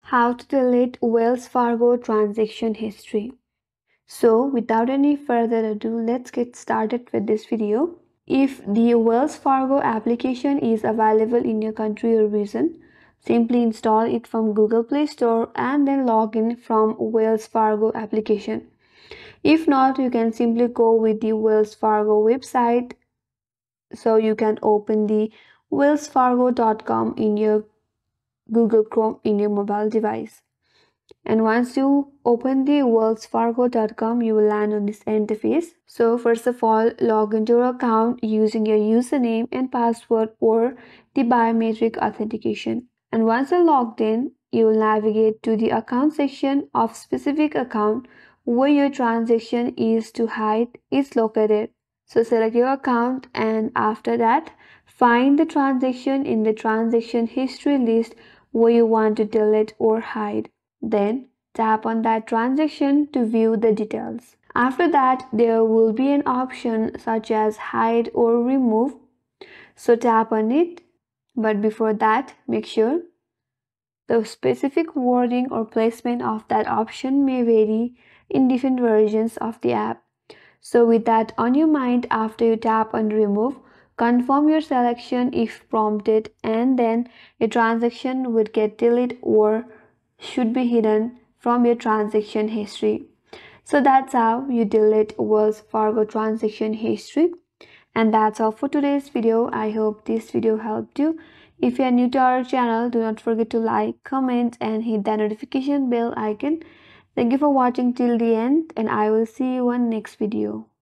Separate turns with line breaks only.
How to delete Wells Fargo transaction history. So without any further ado, let's get started with this video. If the Wells Fargo application is available in your country or region, simply install it from Google Play Store and then log in from Wells Fargo application. If not, you can simply go with the Wells Fargo website. So you can open the wellsfargo.com in your Google Chrome in your mobile device. And once you open the wellsfargo.com, you will land on this interface. So first of all, log into your account using your username and password or the biometric authentication. And once you're logged in, you will navigate to the account section of specific account where your transaction is to hide is located. So select your account, and after that, find the transaction in the transaction history list where you want to delete or hide. Then tap on that transaction to view the details. After that, there will be an option such as hide or remove. So tap on it. But before that, make sure the specific wording or placement of that option may vary in different versions of the app. So with that on your mind, after you tap on remove, confirm your selection if prompted, and then your transaction would get deleted or should be hidden from your transaction history. So that's how you delete Wells Fargo transaction history. And that's all for today's video. I hope this video helped you. If you are new to our channel, do not forget to like, comment, and hit that notification bell icon. Thank you for watching till the end, and I will see you on next video.